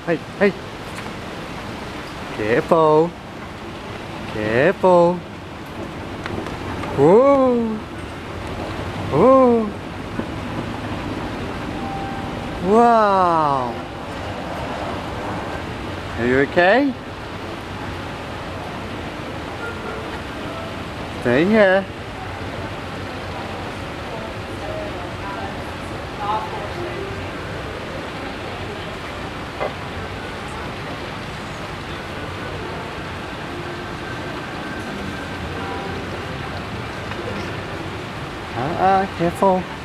Hey, hey. Careful. Careful. Whoa. Whoa. Wow. Are you okay? Stay here. Careful.